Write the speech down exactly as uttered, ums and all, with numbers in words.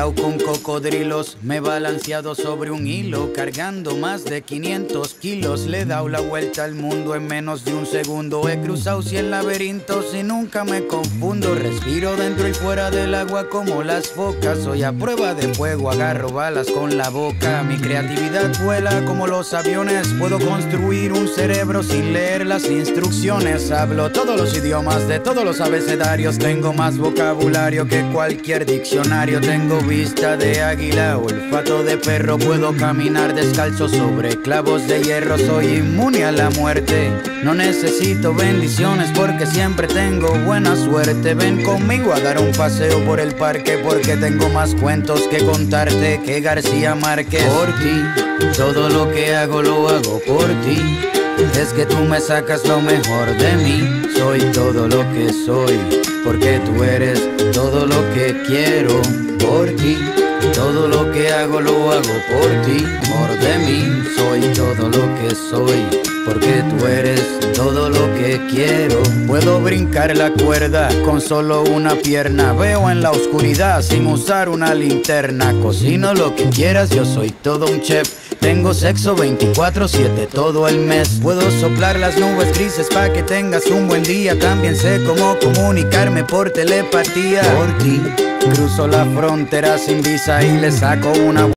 criado con cocodrilos, me he balanceado sobre un hilo, cargando más de quinientos kilos. Le he dado la vuelta al mundo en menos de un segundo. He cruzado cien laberintos y nunca me confundo. Respiro dentro y fuera del agua como las focas. Soy a prueba de fuego, agarro balas con la boca. Mi creatividad vuela como los aviones. Puedo construir un cerebro sin leer las instrucciones. Hablo todos los idiomas de todos los abecedarios. Tengo más vocabulario que cualquier diccionario. Tengo vista de águila, olfato de perro. Puedo caminar descalzo sobre clavos de hierro. Soy inmune a la muerte. No necesito bendiciones porque siempre tengo buena suerte. Ven conmigo a dar un paseo por el parque, porque tengo más cuentos que contarte que García Márquez. Por ti, todo lo que hago lo hago por ti. Es que tú me sacas lo mejor de mí. Soy todo lo que soy, porque tú eres todo lo que quiero. Por ti, todo lo que hago lo hago por ti. Por de mí, soy todo lo que soy, porque tú eres todo lo que quiero. Puedo brincar la cuerda con solo una pierna. Veo en la oscuridad sin usar una linterna. Cocino lo que quieras, yo soy todo un chef. Tengo sexo veinticuatro siete todo el mes. Puedo soplar las nubes grises pa' que tengas un buen día. También sé cómo comunicarme por telepatía. Por ti, cruzo la frontera sin visa y le saco una